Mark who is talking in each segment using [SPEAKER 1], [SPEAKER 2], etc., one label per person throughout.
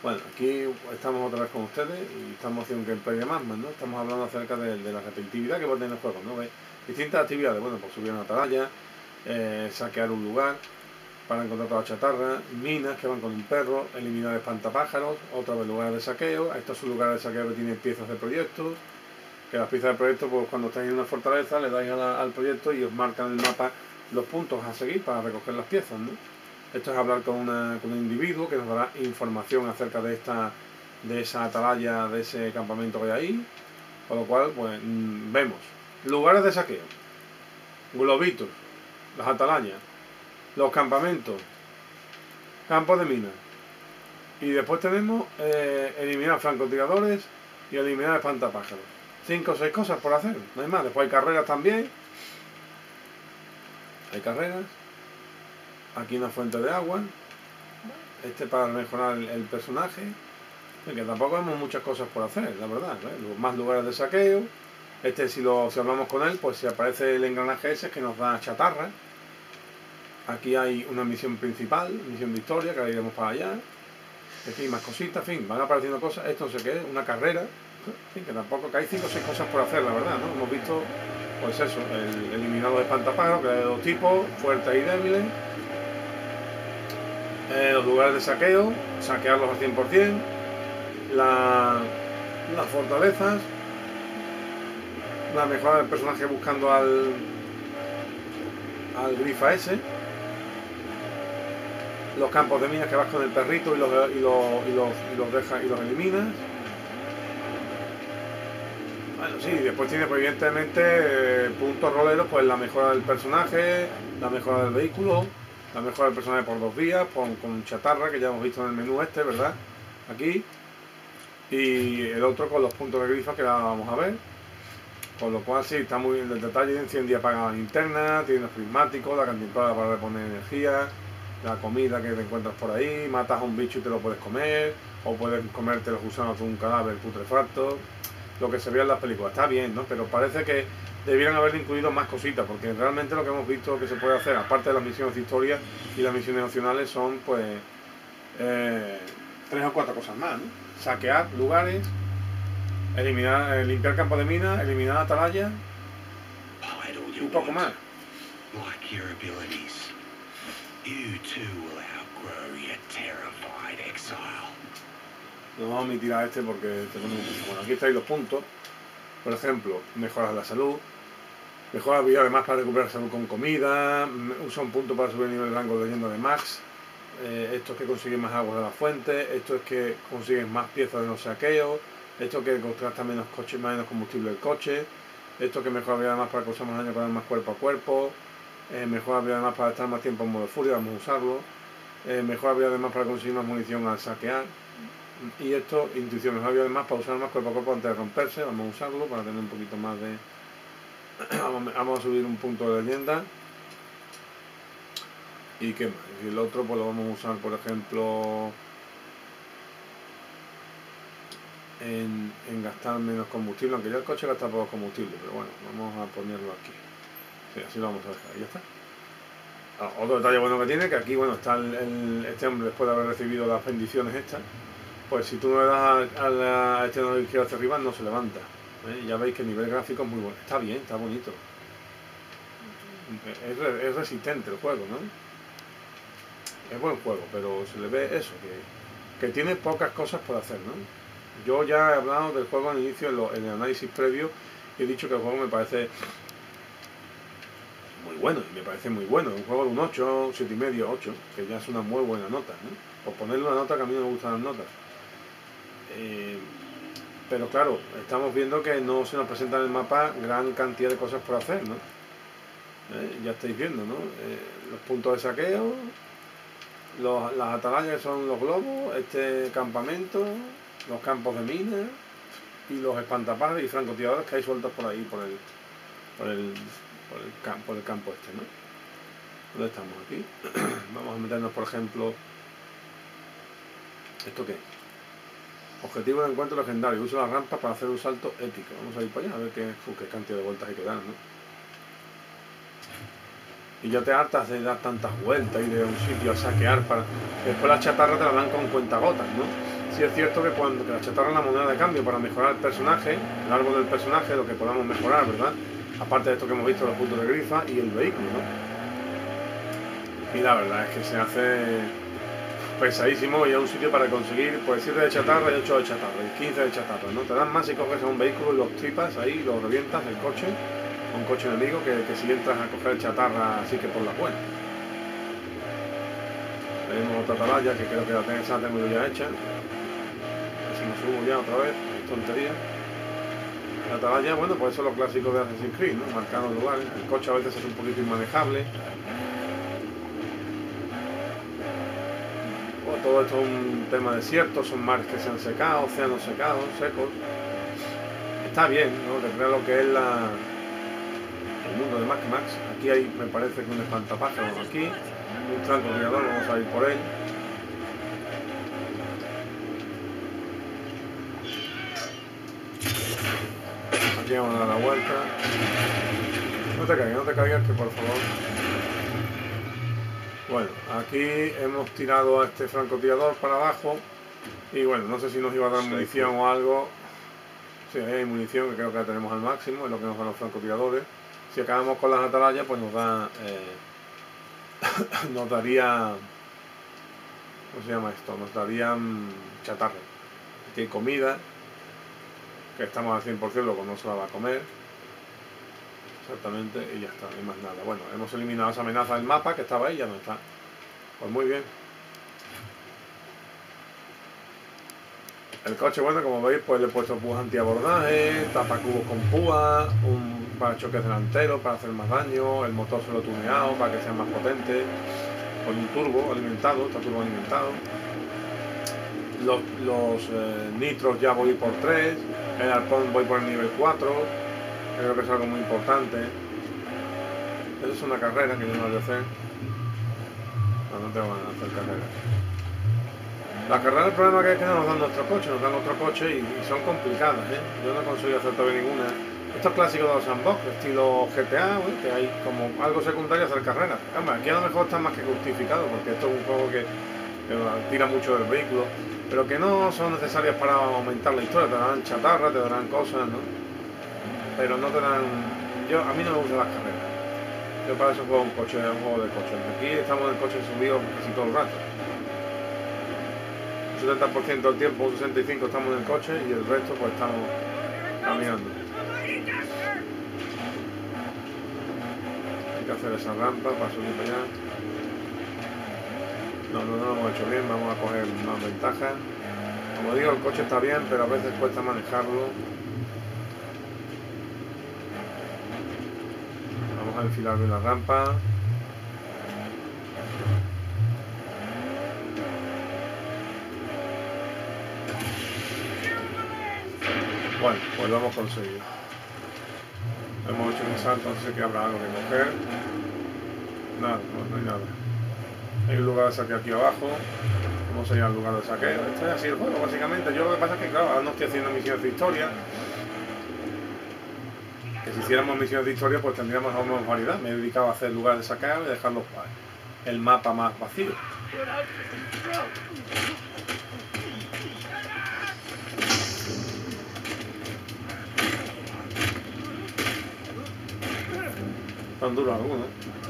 [SPEAKER 1] Bueno, aquí estamos otra vez con ustedes y estamos haciendo un gameplay de Madman, ¿no? Estamos hablando acerca de la repetitividad que puede tener el juego, ¿no? ¿Ves? Distintas actividades, bueno, pues subir una atalaya, saquear un lugar para encontrar toda la chatarra, minas que van con un perro, eliminar espantapájaros, otra vez lugares de saqueo. Estos son lugares de saqueo que tienen piezas de proyectos, que las piezas de proyecto, pues cuando estáis en una fortaleza le dais al proyecto y os marcan en el mapa los puntos a seguir para recoger las piezas, ¿no? Esto es hablar con un individuo que nos dará información acerca de esa atalaya, de ese campamento que hay ahí. Con lo cual, pues vemos lugares de saqueo, globitos, las atalayas, los campamentos, campos de minas. Y después tenemos eliminar francotiradores y eliminar espantapájaros. 5 o 6 cosas por hacer, no hay más. Después hay carreras también. Hay carreras. Aquí una fuente de agua. Este para mejorar el personaje. Que tampoco vemos muchas cosas por hacer, la verdad, ¿eh? Más lugares de saqueo. Este si hablamos con él, pues si aparece el engranaje ese que nos da chatarra. Aquí hay una misión principal, misión de historia, que ahora iremos para allá. Aquí hay más cositas, en fin, van apareciendo cosas. Esto no sé qué es, una carrera. En fin, que tampoco, que hay 5 o 6 cosas por hacer, la verdad, ¿no? Hemos visto, pues eso, eliminar los espantapájaros, que hay de dos tipos, fuertes y débiles. Los lugares de saqueo, saquearlos al 100%. Las fortalezas, la mejora del personaje buscando al grifa ese, los campos de minas que vas con el perrito y los dejas y los eliminas. Bueno, sí, después tiene pues, evidentemente puntos roleros, pues la mejora del personaje, la mejora del vehículo, la mejora del personaje por 2 vías, con chatarra, que ya hemos visto en el menú este, ¿verdad? Aquí. Y el otro con los puntos de grifa que ahora vamos a ver. Con lo cual sí, está muy bien el detalle. Enciende y apaga la linterna, tiene los prismáticos, la cantimplora para reponer energía, la comida que te encuentras por ahí, matas a un bicho y te lo puedes comer, o puedes comértelo usando un cadáver putrefacto, lo que se ve en las películas. Está bien, ¿no? Pero parece que debieran haber incluido más cositas, porque realmente lo que hemos visto que se puede hacer, aparte de las misiones de historia y las misiones opcionales, son pues 3 o 4 cosas más, ¿no? Saquear lugares, limpiar campo de minas, eliminar atalaya y un poco más. No vamos a omitir a este porque tenemos mucho. Bueno, aquí estáis los puntos. Por ejemplo, mejoras la salud, mejora la vida además para recuperar salud con comida, usa un punto para subir el nivel de rango de leyenda de Max. Esto es que consigues más agua de la fuente, esto es que consigues más piezas de los saqueos, esto que gasta menos combustible del coche, esto que mejora la vida además para causar más daño con más cuerpo a cuerpo, mejora la vida además para estar más tiempo en modo furia, vamos a usarlo, mejora la vida además para conseguir más munición al saquear, y esto, intuición, mejora la vida además para usar más cuerpo a cuerpo antes de romperse, vamos a usarlo para tener un poquito más de... vamos a subir un punto de leyenda. ¿Y qué más? Y el otro pues lo vamos a usar, por ejemplo, en gastar menos combustible, aunque ya el coche gasta poco combustible, pero bueno, vamos a ponerlo aquí. Sí, así lo vamos a dejar, ya está. Otro detalle bueno que tiene, que aquí bueno está este hombre después de haber recibido las bendiciones estas, pues si tú no le das a este no izquierdo hacia arriba no se levanta. Ya veis que el nivel gráfico es muy bueno, está bien, está bonito. Es resistente el juego, ¿no? Es buen juego, pero se le ve eso, que tiene pocas cosas por hacer, ¿no? Yo ya he hablado del juego al inicio, en el análisis previo, y he dicho que el juego me parece muy bueno, y me parece muy bueno. Un juego de un 8, 7,5, 8, que ya es una muy buena nota, ¿no? Por ponerle una nota que a mí no me gustan las notas. Pero claro, estamos viendo que no se nos presenta en el mapa gran cantidad de cosas por hacer, ¿no? Ya estáis viendo, ¿no? Los puntos de saqueo, las atalayas que son los globos, este campamento, los campos de minas y los espantapájaros y francotiradores que hay sueltos por ahí, por el campo este, ¿no? ¿Dónde estamos aquí? Vamos a meternos, por ejemplo, ¿esto qué es? Objetivo de encuentro legendario, uso la rampa para hacer un salto épico. Vamos a ir para allá a ver qué cantidad de vueltas hay que dar, ¿no? Y ya te hartas de dar tantas vueltas y de un sitio a saquear para... Después la chatarra te la dan con cuentagotas, ¿no? sí es cierto que cuando la chatarra es la moneda de cambio para mejorar el personaje, el árbol del personaje, lo que podamos mejorar, ¿verdad? Aparte de esto que hemos visto, los puntos de grifa y el vehículo, ¿no? Y la verdad es que se hace pesadísimo y es un sitio para conseguir pues 7 de chatarra y 8 de chatarra y 15 de chatarra, ¿no? Te dan más si coges a un vehículo y los tripas ahí, los revientas el coche, un coche enemigo, que si entras a coger chatarra así que por la buena. Tenemos otra atalaya que creo que esa tengo yo ya hecha. Si me subo ya otra vez, tontería. La atalaya, bueno, pues eso es lo clásico de Assassin's Creed, ¿no? Marcar los lugares. El coche a veces es un poquito inmanejable. Todo esto es un tema desierto, son mares que se han secado, océanos secados, secos. Está bien, ¿no? Que crea lo que es el mundo de Mad Max. Aquí hay, me parece que un espantapájaros aquí, un francotirador, vamos a ir por él. Aquí vamos a dar la vuelta. No te caigas, que por favor. Bueno, aquí hemos tirado a este francotirador para abajo y bueno, no sé si nos iba a dar munición o algo. Sí, hay munición que creo que la tenemos al máximo, es lo que nos dan los francotiradores. Si acabamos con las atalayas, pues nos da, nos daría, ¿cómo se llama esto? Nos darían chatarra. Aquí hay comida, que estamos al 100%, luego no se la va a comer. Exactamente, y ya está, no hay más nada. Bueno, hemos eliminado esa amenaza del mapa que estaba ahí, ya no está. Pues muy bien. El coche, bueno, como veis, pues le he puesto púas antiabordaje, tapacubos con púas, un parachoques delantero para hacer más daño, el motor se lo he tuneado para que sea más potente, con un turbo alimentado, está turbo alimentado. Los nitros ya voy por 3, el arpón voy por el nivel 4, creo que es algo muy importante. Eso es una carrera que yo no voy a hacer. No tengo ganas de hacer carreras. La carrera, el problema que es que nos dan nuestro coche, y son complicadas, ¿eh? Yo no he conseguido hacer todavía ninguna. Esto es clásico de los sandbox, estilo GTA, ¿eh? Que hay como algo secundario hacer carreras. Hombre, aquí a lo mejor está más que justificado, porque esto es un juego que tira mucho del vehículo, pero que no son necesarias para aumentar la historia. Te darán chatarra, te darán cosas, ¿no? Pero no te dan... a mí no me gustan las carreras. Yo para eso juego un juego de coche. Aquí estamos en el coche subido casi todo el rato. 70% del tiempo, un 65% estamos en el coche y el resto pues estamos caminando. Hay que hacer esa rampa para subir para allá. No lo hemos hecho bien, vamos a coger más ventajas. Como digo, el coche está bien, pero a veces cuesta manejarlo. Vamos a enfilar bien la rampa. Bueno, pues lo hemos conseguido. Hemos hecho un salto, no sé que habrá algo que coger. Nada, no hay nada. Hay un lugar de saqueo aquí abajo. ¿Cómo sería el lugar de saqueo? Esto es así el juego, básicamente. Yo lo que pasa es que, claro, ahora no estoy haciendo misiones de historia. Que si hiciéramos misiones de historia, pues tendríamos aún más variedad. Me he dedicado a hacer lugares de saqueo y dejarlo el mapa más vacío. Tan duro alguno.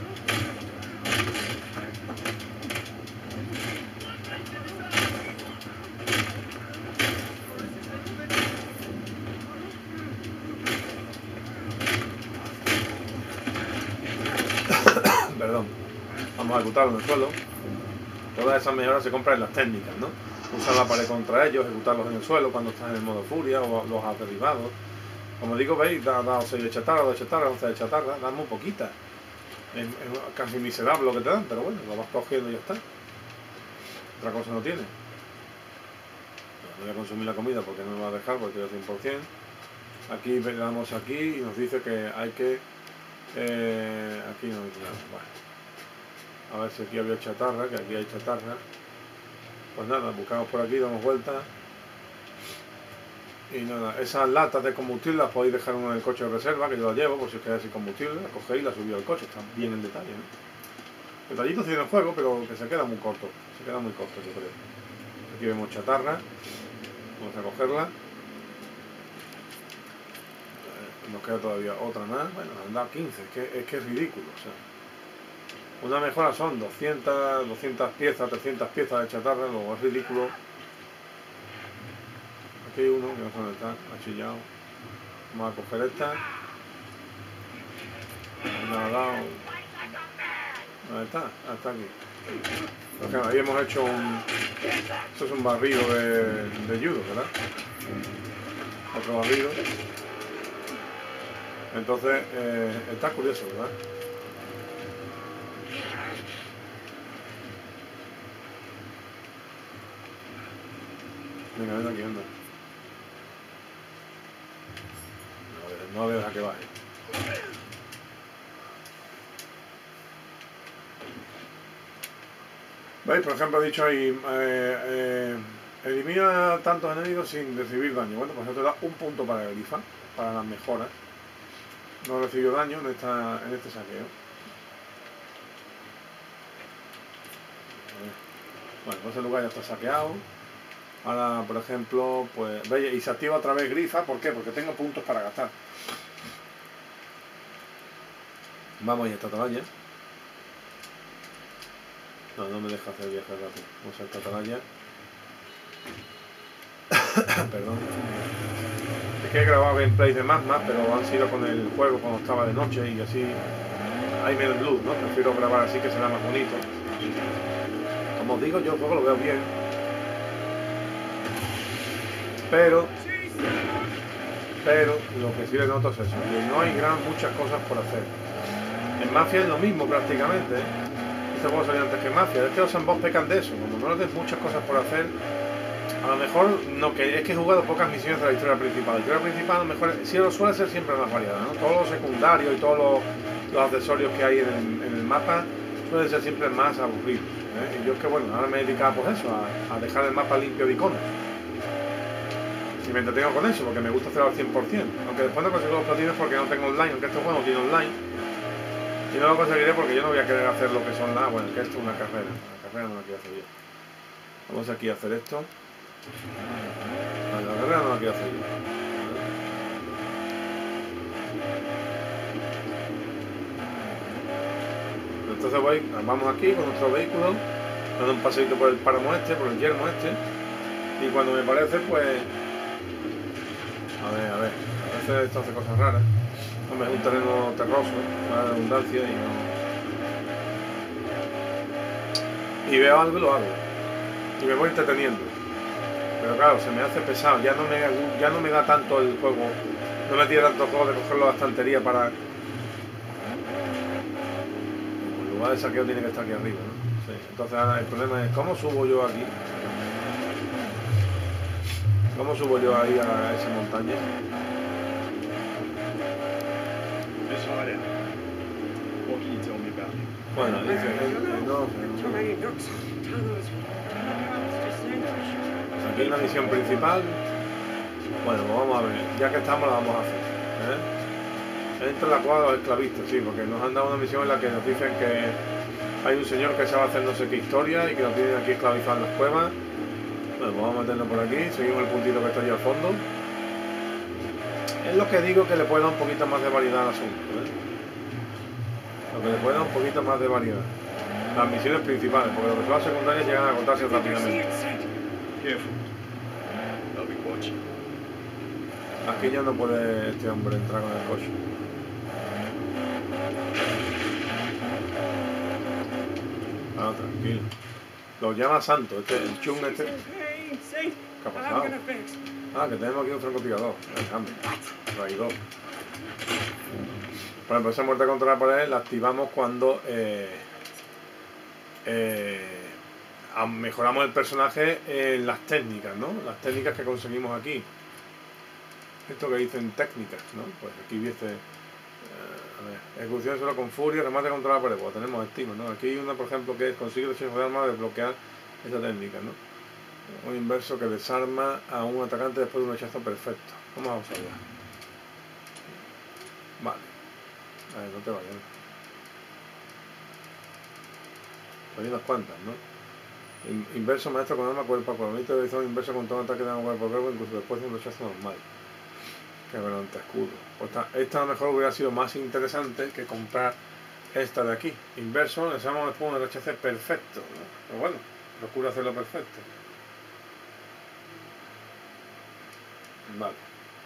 [SPEAKER 1] Perdón. Vamos a ejecutarlo en el suelo. Todas esas mejoras se compran en las técnicas, ¿no? Usar la pared contra ellos, ejecutarlos en el suelo cuando estás en el modo furia o los has derribado. Como digo, veis, da 6 de chatarra, 2 de chatarra, 11 de chatarra, da muy poquita. Es casi miserable lo que te dan, pero bueno, lo vas cogiendo y ya está. Otra cosa no tiene. Voy a consumir la comida porque no me va a dejar, porque estoy al 100%. Aquí le damos aquí y nos dice que hay que... aquí no hay nada. Bueno. A ver si aquí había chatarra, que aquí hay chatarra. Pues nada, buscamos por aquí, damos vuelta. Y nada, esas latas de combustible las podéis dejar en el coche de reserva, que yo las llevo, por si os quedáis sin combustible, la cogéis y la subís al coche, está bien en detalle, ¿no? Detallitos tiene el juego, pero que se queda muy corto, yo creo. Aquí vemos chatarra. Vamos a cogerla. Nos queda todavía otra más. Bueno, nos han dado 15. Es que es ridículo. O sea, una mejora son 200 piezas, 300 piezas de chatarra. Luego es ridículo. Aquí hay uno que no sé dónde está. Ha chillado. Vamos a coger esta. ¿Dónde está? Ah, está aquí. Porque ahí hemos hecho un... Esto es un barrido de judo, ¿verdad? Otro barrido. Entonces, está curioso, ¿verdad? Venga, ven aquí, anda. No le deja que baje. ¿Veis? Por ejemplo, he dicho ahí, elimina tantos enemigos sin recibir daño. Bueno, pues esto da un punto para el Grifa, para las mejoras. No recibió daño en este saqueo. Bueno, pues el lugar ya está saqueado. Ahora, por ejemplo, pues veis, y se activa otra vez Grifa. ¿Por qué? Porque tengo puntos para gastar. Vamos, ya está atalaya. No me deja hacer viaje rápido. Vamos a esta atalaya. Perdón. Es que he grabado gameplays de Magma, pero han sido con el juego cuando estaba de noche y así hay menos luz, ¿no? Prefiero grabar así que será más bonito. Como os digo, yo el juego lo veo bien. Pero lo que sí le noto es eso, que no hay muchas cosas por hacer. En Mafia es lo mismo prácticamente. Este juego salió antes que Mafia. Es que los sandbox pecan de eso, como no les des muchas cosas por hacer. A lo mejor no, que es que he jugado pocas misiones de la historia principal. La historia principal a lo mejor sí lo suele ser siempre más variada, ¿no? Todos los secundarios y todos los accesorios que hay en el mapa suelen ser siempre más aburridos, ¿eh? Y yo es que bueno, ahora me he dedicado pues eso, a dejar el mapa limpio de iconos. Y me entretengo con eso, porque me gusta hacerlo al 100%. Aunque después no consigo los platines porque no tengo online, aunque este juego no tiene online. Y no lo conseguiré porque yo no voy a querer hacer lo que son nada. Bueno, que esto es una carrera. La carrera no la quiero hacer yo. Vamos aquí a hacer esto. Vale, la carrera no la quiero hacer yo. Entonces vamos aquí con nuestro vehículo, dando un paseito por el páramo este, por el yermo este. Y cuando me parece, pues... A ver. A veces esto hace cosas raras. Hombre, es un terreno terroso, para la redundancia y no... Y veo algo y lo hago. Y me voy entreteniendo. Pero claro, se me hace pesado. Ya no me da tanto el juego. No me tira tanto el juego de cogerlo a la estantería para... El lugar de saqueo tiene que estar aquí arriba, ¿no? Sí. Entonces ahora el problema es, ¿cómo subo yo aquí? ¿Cómo subo yo ahí a esa montaña? Bueno, dice, no. Aquí hay una misión principal. Bueno, pues vamos a ver. Ya que estamos, la vamos a hacer. Entra la cuadra de los esclavistas, sí, porque nos han dado una misión en la que nos dicen que hay un señor que sabe hacer no sé qué historia y que nos tienen aquí esclavizados en las cuevas. Bueno, pues vamos a meternos por aquí, seguimos el puntito que está allí al fondo. Es lo que digo, que le puede dar un poquito más de variedad al asunto, ¿eh? Lo que le puede dar un poquito más de variedad. Las misiones principales, porque lo que son las secundarias llegan a agotarse rápidamente. Aquí ya no puede este hombre entrar con el coche. Ah, tranquilo. Lo llama Santo, el chung este. ¿Qué ha pasado? Ah, que tenemos aquí un francotirador. Traidor. Por ejemplo, esa muerte contra la pared la activamos cuando mejoramos el personaje en las técnicas, ¿no? Las técnicas que conseguimos aquí. Esto que dicen técnicas, ¿no? Pues aquí dice, a ver, ejecución solo con furia, remate contra la pared, pues tenemos estima, ¿no? Aquí hay una, por ejemplo, que consigue el hechizo de arma de desbloquear esa técnica, ¿no? Un inverso que desarma a un atacante después de un hechizo perfecto. Vamos a usarla. Vale. A ver, no te vayas. Hay unas cuantas, ¿no? Inverso maestro con arma cuerpo a cuerpo. Bonito de zona inverso con todo ataque de arma cuerpo a cuerpo, incluso después de un rechazo normal. Que adelante escudo. Pues esta a lo mejor hubiera sido más interesante que comprar esta de aquí. Inverso, le llamamos después un rechace perfecto, ¿no? Pero bueno, procura hacerlo perfecto. Vale.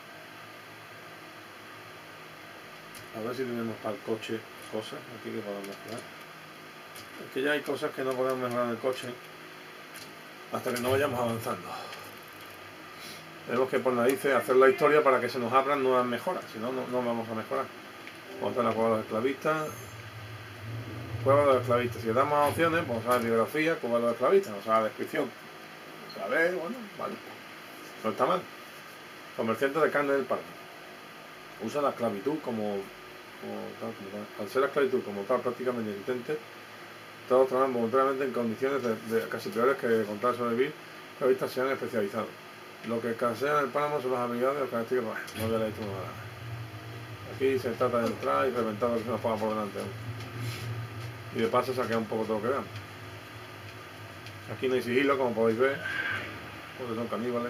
[SPEAKER 1] A ver si tenemos para el coche cosas aquí que podamos mejorar. Es que ya hay cosas que no podemos mejorar en el coche hasta que no vayamos avanzando. Tenemos que por narices hacer la historia para que se nos abran nuevas mejoras, si no, no vamos a mejorar. Vamos a hacer la cueva de los esclavistas. Cueva de los esclavistas. Si le damos opciones, vamos a la bibliografía, cueva de los esclavistas, vamos a la descripción. A ver, bueno, vale. No está mal. Comerciante de carne del páramo. Usa la esclavitud como tal. Al ser la esclavitud como tal prácticamente inexistente, todos trabajan voluntariamente en condiciones de casi peores que con tal sobrevivir, los esclavistas se han especializado. Lo que escasea en el páramo son las habilidades o características. No había leído nada. Aquí se trata de entrar y reventar lo que se nos ponga por delante. Y de paso saquea un poco todo lo que vean. Aquí no hay sigilo, como podéis ver, porque son caníbales.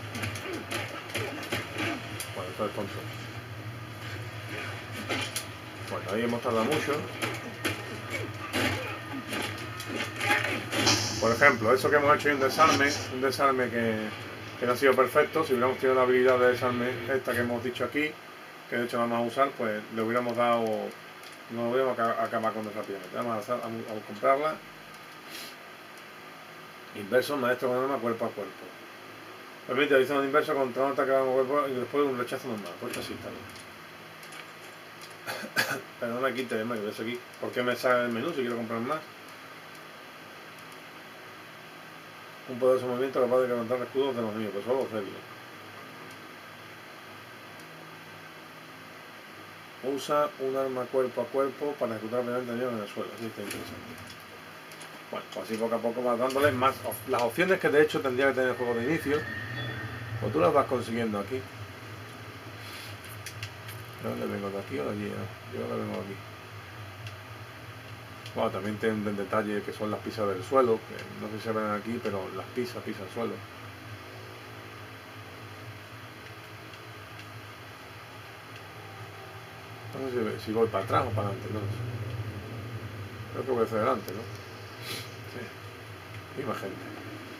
[SPEAKER 1] Bueno, eso es tonto. Bueno, ahí hemos tardado mucho. Por ejemplo, eso que hemos hecho es un desarme que no ha sido perfecto. Si hubiéramos tenido la habilidad de desarme esta que hemos dicho aquí, que de hecho vamos a usar, pues le hubiéramos dado, no lo hubiéramos acabado con rápidamente. Vamos a comprarla. Inverso, maestro con arma cuerpo a cuerpo. Permite realizar un inverso contra un ataque con cuerpo y después un rechazo normal. Pues así está bien. Pero no me quite, me quedo aquí. ¿Por qué me sale el menú si quiero comprar más? Un poderoso movimiento capaz de levantar escudos de los míos, pues solo hacerlo. Usa un arma cuerpo a cuerpo para ejecutar mediante daño en el suelo. Así está interesante. Bueno, pues así poco a poco vas dándole más. Las opciones que de hecho tendría que tener el juego de inicio, pues tú las vas consiguiendo aquí. ¿De dónde vengo? ¿De aquí o de allí? Yo ahora vengo aquí. Bueno, también tienen detalle que son las pisas del suelo, que no sé si se ven aquí, pero las pisas el suelo. No sé si voy para atrás o para adelante, no sé. Creo que voy hacia adelante, ¿no? Sí. Y más gente.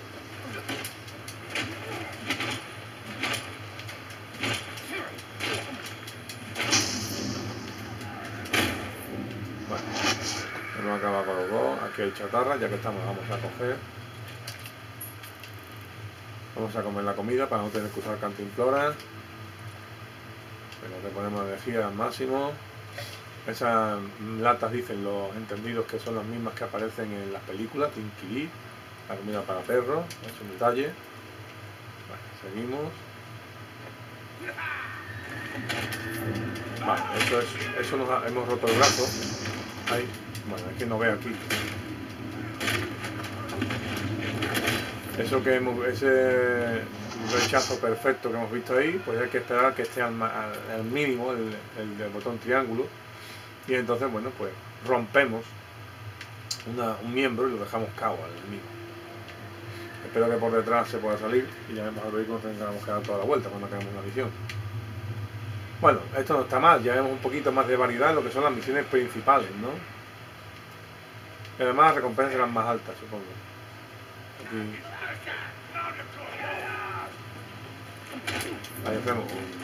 [SPEAKER 1] Bueno, hemos acabado con los dos. Aquí hay chatarra, ya que estamos, vamos a coger. Vamos a comer la comida para no tener que usar cantimploras. Pero le ponemos energía al máximo. Esas latas dicen los entendidos que son las mismas que aparecen en las películas, Tinky, la comida para perros, es un detalle. Vale, seguimos. Vale, eso hemos roto el brazo. Ahí, bueno, es que no ve aquí. Eso que ese rechazo perfecto que hemos visto ahí, pues hay que esperar que esté al mínimo el botón triángulo. Y entonces, bueno, pues rompemos un miembro y lo dejamos cao al enemigo. Espero que por detrás se pueda salir y ya vemos al vehículo, tengamos que dar toda la vuelta cuando acabemos la misión. Bueno, esto no está mal, ya vemos un poquito más de variedad en lo que son las misiones principales, ¿no? Y además las recompensas serán más altas, supongo. Aquí. Ahí hacemos.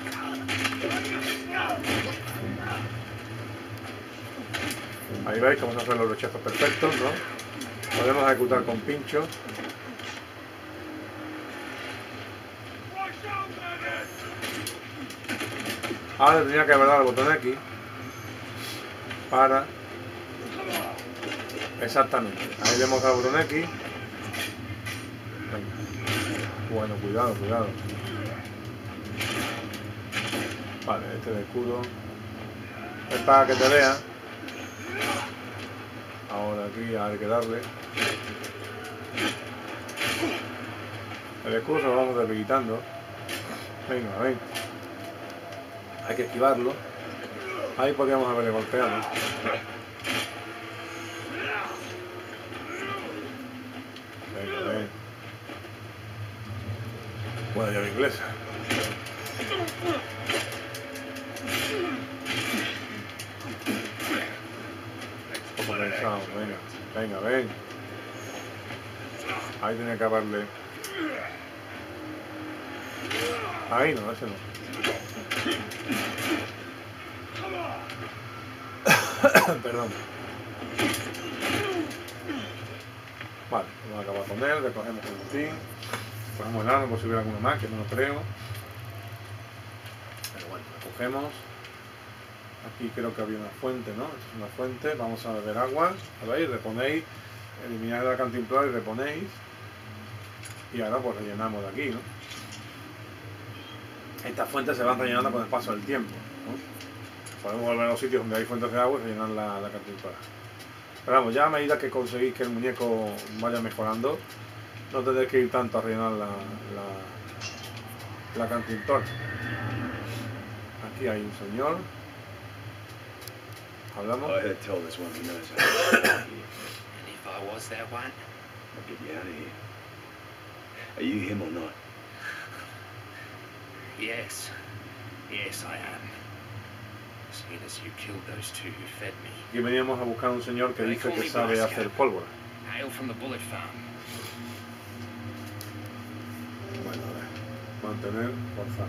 [SPEAKER 1] Ahí veis cómo se hacen los rechazos perfectos, ¿no? Podemos ejecutar con pincho. Ahora tendría que haber dado el botón X para... Exactamente. Ahí le hemos dado el botón X. Venga. Bueno, cuidado. Vale, este de escudo. Es para que te vea. Ahora aquí hay que darle. El escudo se lo vamos debilitando. Venga, ven. Hay que esquivarlo. Ahí podríamos haberle golpeado. Venga. Buena llave inglesa. Como pensado, venga, venga, ven. Ahí tenía que acabarle. Ahí no, ese no. Perdón. Vale, vamos a acabar con él, recogemos el botín. Ponemos el arma por si hubiera alguno más, que no lo creo. Pero bueno, recogemos. Aquí creo que había una fuente, ¿no? Esta es una fuente, vamos a beber agua. ¿Veis? Reponéis, elimináis la cantimplora y reponéis. Y ahora pues rellenamos de aquí, ¿no? Estas fuentes se van rellenando con el paso del tiempo, ¿no? Podemos volver a los sitios donde hay fuentes de agua y rellenar la cantimplora. Pero vamos, ya a medida que conseguís que el muñeco vaya mejorando, no tendréis que ir tanto a rellenar la cantimplora. Aquí hay un señor. Hablamos.
[SPEAKER 2] I heard tell this one he knows how to get you.
[SPEAKER 3] And if I was that one?
[SPEAKER 2] I'll get you out of here. Are you him or not?
[SPEAKER 3] Yes. Yes, I am. Seeing as you killed those two who fed me.
[SPEAKER 1] Aquí veníamos a buscar a un señor que dice que sabe hacer pólvora.
[SPEAKER 3] Hail from the bullet farm.
[SPEAKER 1] Bueno, a ver. Mantener, forzar.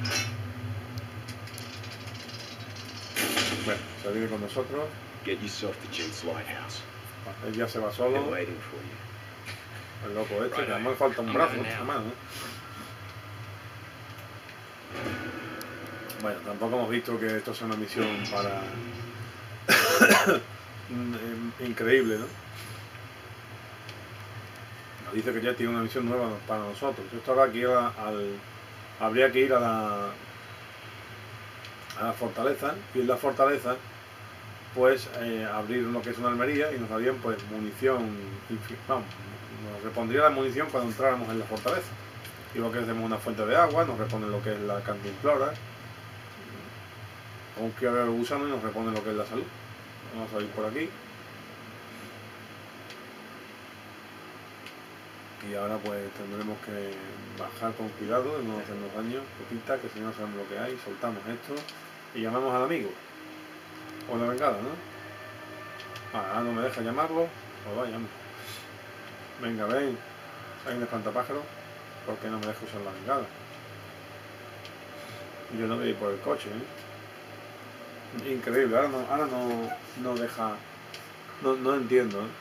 [SPEAKER 1] Bueno, se viene con nosotros.
[SPEAKER 2] Get yourself to Jed's lighthouse.
[SPEAKER 1] Él ya se va
[SPEAKER 2] They're
[SPEAKER 1] solo.
[SPEAKER 2] waiting for you.
[SPEAKER 1] El loco este, que además le falta un brazo, una mano, ¿eh? Bueno, tampoco hemos visto que esto sea una misión para... increíble, ¿no? Nos dice que ya tiene una misión nueva para nosotros. Esto habrá que ir habría que ir a la fortaleza, y en la fortaleza pues abrir lo que es una armería y nos darían pues munición, vamos, nos repondría la munición cuando entráramos en la fortaleza. Igual que tenemos una fuente de agua, nos reponen lo que es la cantimplora, un criadero de gusano y nos reponen lo que es la salud. Vamos a ir por aquí. Y ahora pues tendremos que bajar con cuidado, de no hacernos daño, poquita, que si no sabemos lo que hay, soltamos esto y llamamos al amigo. O la bengala, ¿no? Ahora no me deja llamarlo, pues vayamos. Venga, ven, hay un espantapájaro, ¿por qué no me deja usar la bengala? Yo no voy a ir por el coche, ¿eh? Increíble, ahora no deja, no entiendo, ¿eh?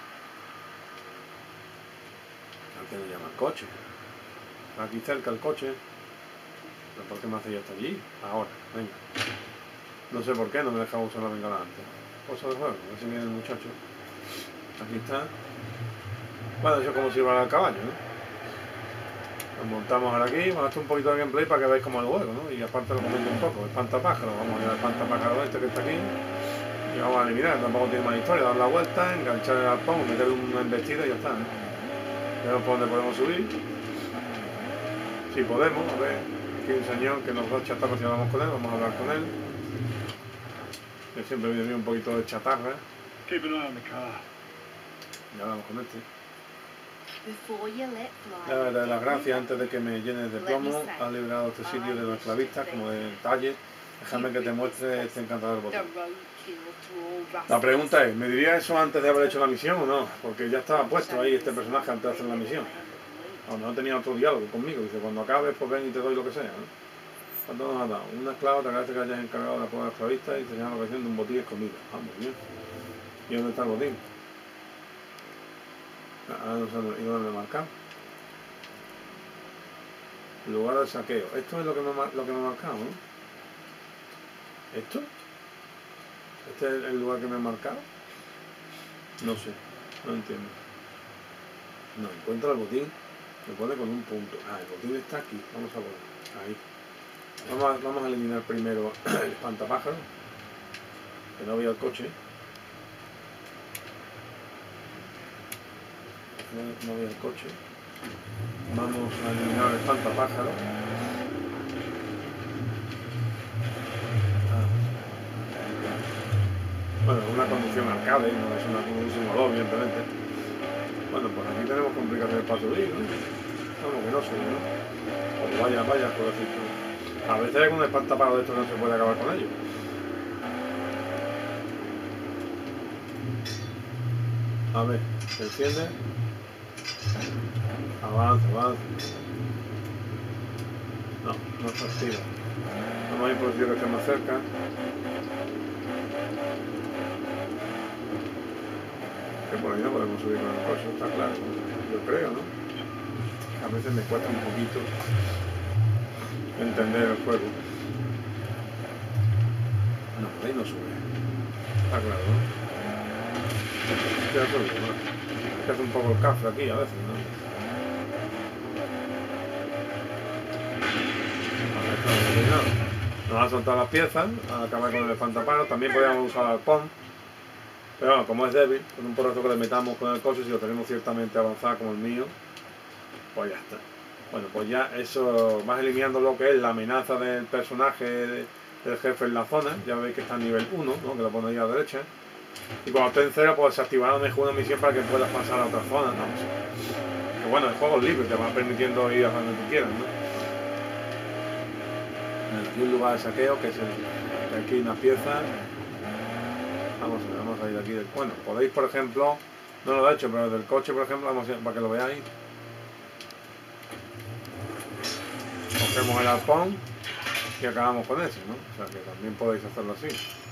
[SPEAKER 1] ¿A qué no llama el coche? Aquí cerca el coche. ¿Pero por qué me hace ya hasta allí? Ahora, venga. No sé por qué no me dejaba usar la bengala antes. Cosa de juego, a ver si viene el muchacho. Aquí está. Bueno, eso es como si iba al caballo, ¿no? Nos montamos ahora aquí, vamos a hacer un poquito de gameplay para que veáis cómo es el juego, ¿no? Y aparte lo comento un poco, el espantapájaro, vamos a ir al espantapájaro este que está aquí y vamos a eliminar, tampoco tiene más historia, dar la vuelta, enganchar el arpón, meterle una embestida y ya está, ¿no? Vemos por dónde podemos subir. Si podemos, a ver, aquí hay un señor que nos da chatarra si hablamos con él, vamos a hablar con él. Que siempre viene bien un poquito de chatarra.
[SPEAKER 2] Keep an eye on the car.
[SPEAKER 1] Y hablamos con este.
[SPEAKER 4] Before you let fly,
[SPEAKER 1] Le daré las gracias antes de que me llenes de plomo. Has liberado este sitio de los esclavistas como de talle. Déjame que te muestre este encantador
[SPEAKER 4] the
[SPEAKER 1] botón.
[SPEAKER 4] roadkill to all
[SPEAKER 1] La pregunta es, ¿me diría eso antes de haber hecho la misión o no? Porque ya estaba puesto ahí este personaje antes de hacer la misión. A lo mejor tenía otro diálogo conmigo. Dice, cuando acabes, pues ven y te doy lo que sea, ¿no? ¿Cuánto nos ha dado? Un esclavo, te agradece que hayas encargado de la prueba esclavista y te señala la locación de un botín escondido. Ah, muy bien. ¿Y dónde está el botín? Ah, no sé, ¿y dónde me he marcado? Lugar del saqueo. Esto es lo que me ha marcado, ¿no? ¿Esto? ¿Este es el lugar que me ha marcado? No sé, no entiendo. No, encuentra el botín. Me pone con un punto. Ah, el botín está aquí. Vamos a poner. Ahí. Vamos a eliminar primero el espantapájaro. Que no vea el coche. No vea el coche. Vamos a eliminar el espantapájaro. Bueno, es una conducción arcade, no es un simulador, evidentemente. Bueno, pues aquí tenemos complicaciones para subir, ¿no? Vamos, que no sube, ¿no? O vaya, por decirlo. A veces hay un espantapájaro de esto que no se puede acabar con ellos. A ver, se enciende. Avanza. No se activa. Vamos a ir por el sitio que esté más cerca. Que por ahí no podemos subir con el coche, está claro. Yo creo, ¿no? A veces me cuesta un poquito entender el juego. No, por ahí no sube. Está claro, ¿no? Ya sube, ¿no? Es que hace un poco el café aquí a veces, ¿no? Nos ha soltado las piezas, a acabar con el espantapájaro. También podríamos usar el pom. Pero bueno, como es débil, con un porrazo que le metamos con el coche, si lo tenemos ciertamente avanzado como el mío, pues ya está. Bueno, pues ya eso vas eliminando lo que es la amenaza del personaje del jefe en la zona. Ya veis que está a nivel 1, ¿no? Que lo pone ahí a la derecha. Y cuando esté en 0, pues se activará una misión para que puedas pasar a otra zona, ¿no? Que bueno, el juego es libre, te va permitiendo ir a donde tú quieras, ¿no? Aquí un lugar de saqueo, que es el, aquí hay una pieza. Vamos a ir aquí. Bueno, podéis, por ejemplo, no lo he hecho, pero del coche, por ejemplo, vamos a ir, para que lo veáis. Cogemos el arpón y acabamos con ese, ¿no? O sea que también podéis hacerlo así.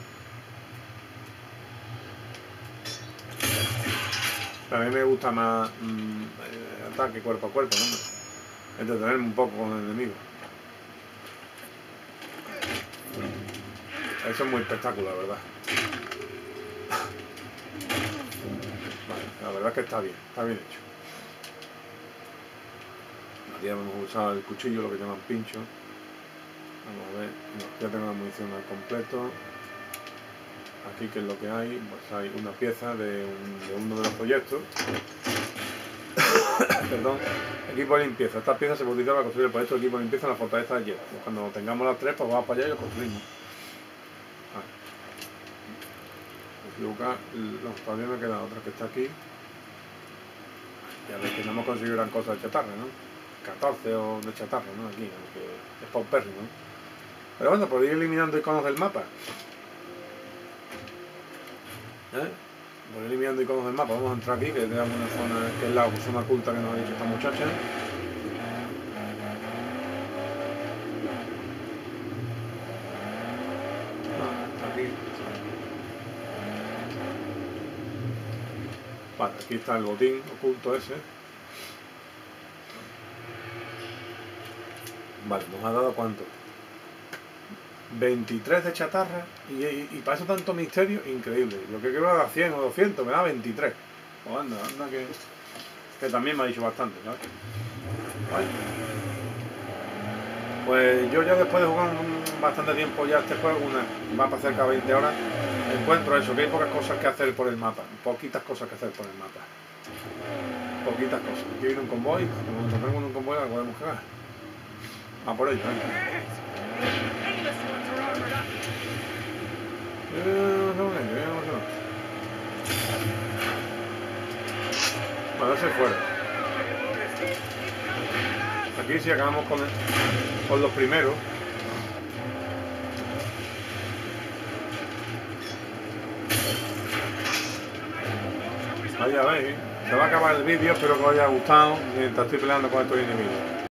[SPEAKER 1] Pero a mí me gusta más ataque cuerpo a cuerpo, ¿no? Entretenerme un poco con el enemigo. Eso es muy espectacular, ¿verdad? Vale, la verdad es que está bien hecho. Aquí vamos a usar el cuchillo, lo que llaman pincho. Vamos a ver, no, ya tengo la munición al completo. Aquí, ¿qué es lo que hay? Pues hay una pieza de uno de los proyectos. Perdón, equipo de limpieza. Esta pieza se puede utilizar para construir el proyecto de equipo de limpieza en la fortaleza de Jedha. Pues cuando tengamos las 3, pues vamos para allá y lo construimos. Equivocar, no, todavía me queda otra que está aquí. Ya veis que no hemos conseguido gran cosa de chatarra, ¿no? 14 o de chatarra, ¿no? Aquí, aunque es paupérrimo, ¿no? Pero bueno, por ir eliminando iconos del mapa. Por ir eliminando iconos del mapa, vamos a entrar aquí, que tenemos una zona que es la zona oculta que nos ha dicho esta muchacha. Aquí. Vale, aquí está el botín oculto ese. Vale, nos ha dado ¿cuánto? 23 de chatarra y para eso tanto misterio, increíble. Yo que quiero dar 100 o 200, me da 23. Pues anda que también me ha dicho bastante, ¿sabes? Vale. Pues yo ya después de jugar bastante tiempo ya este juego, un mapa cerca de 20 horas, encuentro eso, que hay pocas cosas que hacer por el mapa, poquitas cosas que hacer por el mapa. Poquitas cosas. Aquí viene un convoy, cuando nos encontremos en un convoy la podemos cagar. Ah, por ahí, Bueno, ese fuera. Aquí sí acabamos con los primeros. Ahí ya veis, se va a acabar el vídeo, espero que os haya gustado mientras estoy peleando con estos enemigos.